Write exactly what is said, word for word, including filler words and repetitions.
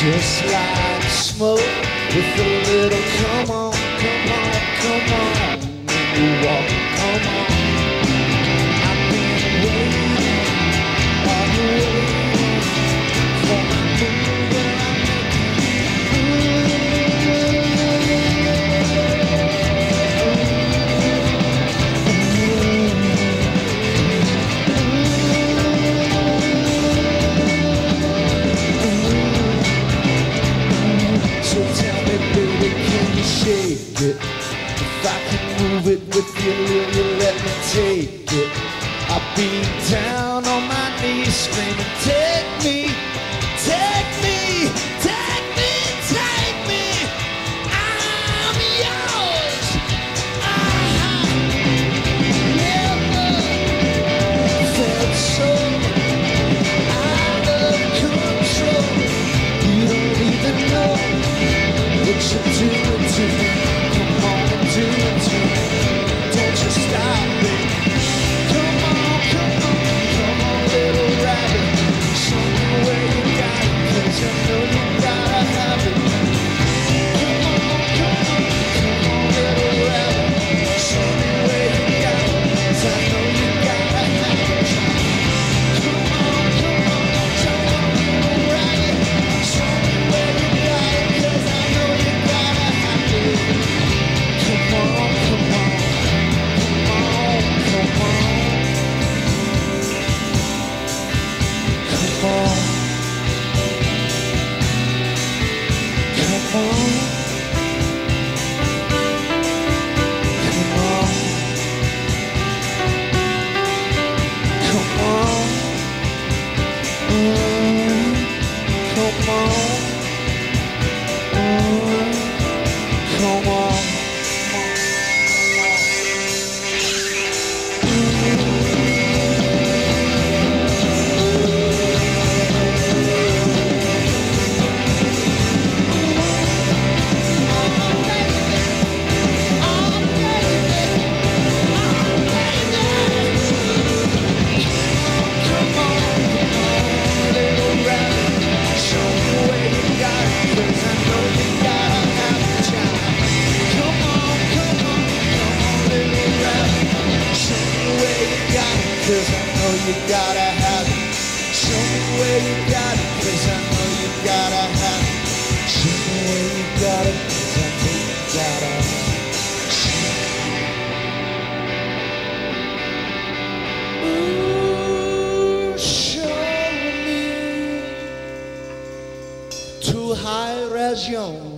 just like smoke with a little come on, come on, come on. When you walk, come on. I've been waiting, are you waiting for my move when I shake it? If I can move it with you, will you let me take it? I'll be down on my knees screaming, take me, take me, take me, take me. I'm yours. I never felt so out of control. You don't even know what you're doing to me. Come on and do it to me. Don't you stop it. Come on, come on, come on, little rabbit. Show me where you got it, 'cause I know you gotta have it. Come on, come on, come on, little rabbit. Show me where you got it, 'cause I know you gotta have it. Come on, come on, come on, little rabbit. Show me where you got it, 'cause I know you gotta have it. Come on, come on, come on, come on. Come on. Come on. Come on. Come on. Mm, come on. Mm, come on. Cause I know you gotta have it. Show me where you got it, cause I know you gotta have it. Show me where you got it, cause I know you gotta have it. Ooh, show me to high res young